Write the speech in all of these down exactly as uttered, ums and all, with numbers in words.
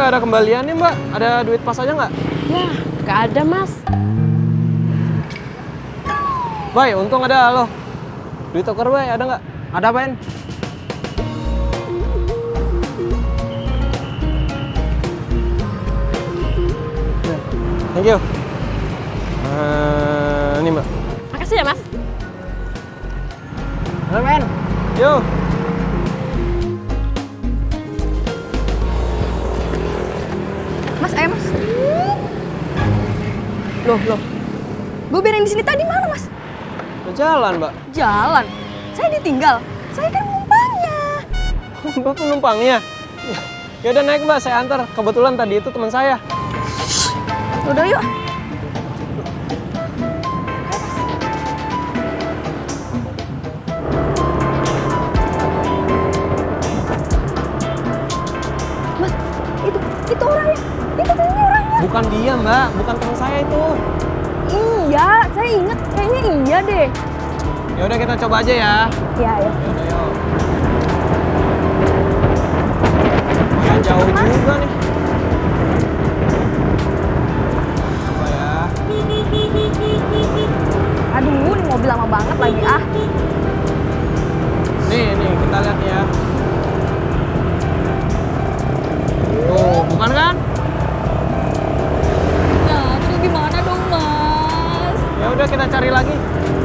nggak ada kembalian nih Mbak? Ada duit pas aja nggak? Ya, nggak ada Mas. Bay, untung ada loh. Duit tuker Bay, ada nggak? Ada apaan? Thank you. Uh, ini Mbak. Makasih ya Mas. Halo men. Yo. Mas, ayo Mas. Loh, loh. Mobil yang di sini tadi mana Mas? Udah jalan Mbak. Jalan? Saya ditinggal. Saya kan penumpangnya. Mbak penumpangnya? Ya udah naik Mbak, saya antar. Kebetulan tadi itu teman saya. Udah yuk. Mas, itu itu orangnya. Itu kayaknya orangnya. Bukan dia Mbak, bukan teman saya itu. Iya, saya inget kayaknya iya deh. Ya udah kita coba aja ya. Iya, ya. Ya udah yuk. Ya jauh Mas. juga nih. Coba ya. Aduh, ini mobil lama banget lagi ah. Nih, nih kita lihat ya. Tuh, bukan kan? Nah, terus gimana dong, Mas? Ya udah kita cari lagi.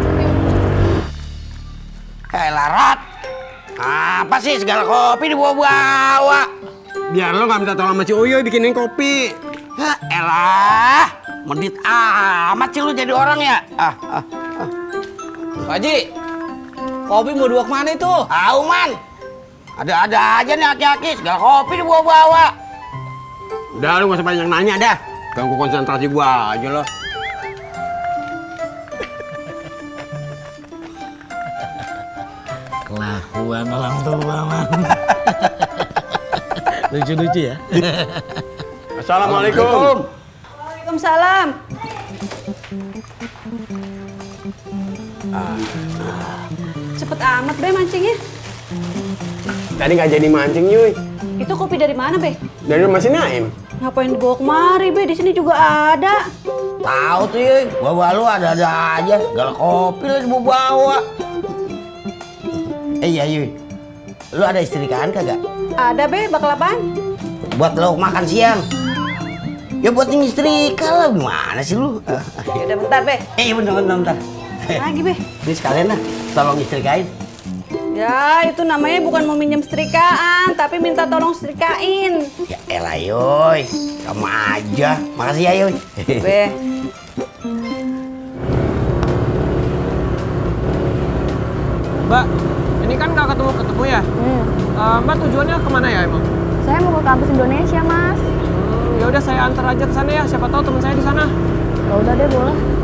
Elah, Rat. Apa sih segala kopi dibawa-bawa? Biar lo nggak minta tolong sama si Uyo bikinin kopi. Hah, elah, medit amat sih lu jadi orang ya. Ah, ah, ah. Pak Haji, kopi mau dibawa kemana itu? Tahu man, ada-ada aja nih aki-aki segala kopi dibawa-bawa. Udah lu nggak usah banyak nanya dah. Ganggu konsentrasi gua aja lo. Kelakuan orang tua, man. Lucu-lucu ya. Assalamualaikum. Waalaikumsalam. Cepet amat, Be, mancingnya. Tadi nggak jadi mancing, Yuy. Itu kopi dari mana, Be? Dari rumah si Naim. Ngapain dibawa kemari, Be? Di sini juga ada. Tahu tuh ya, bawa lu ada-ada aja segala kopi lu dibawa-bawa. Eh iya Yuy, lu ada istrikaan kagak? Ada, Be, bakal apaan? Buat lo makan siang. Ya buat ngistrika lah, gimana sih lu? Ya udah bentar, Be. Eh bentar, bentar, bentar. Lagi, Be. Ini sekalian lah, tolong istrikain. Ya, itu namanya bukan mau minjem setrikaan, tapi minta tolong setrikain. Ya elah Yoy, kamu aja. Makasih ya Yoy. Be. Mbak, ini kan nggak ketemu-ketemu ya? Hmm. Uh, Mbak tujuannya kemana ya emang? Saya mau ke kampus Indonesia, Mas. Hmm, ya udah saya antar aja ke sana ya. Siapa tahu teman saya di sana. Ya udah deh, boleh.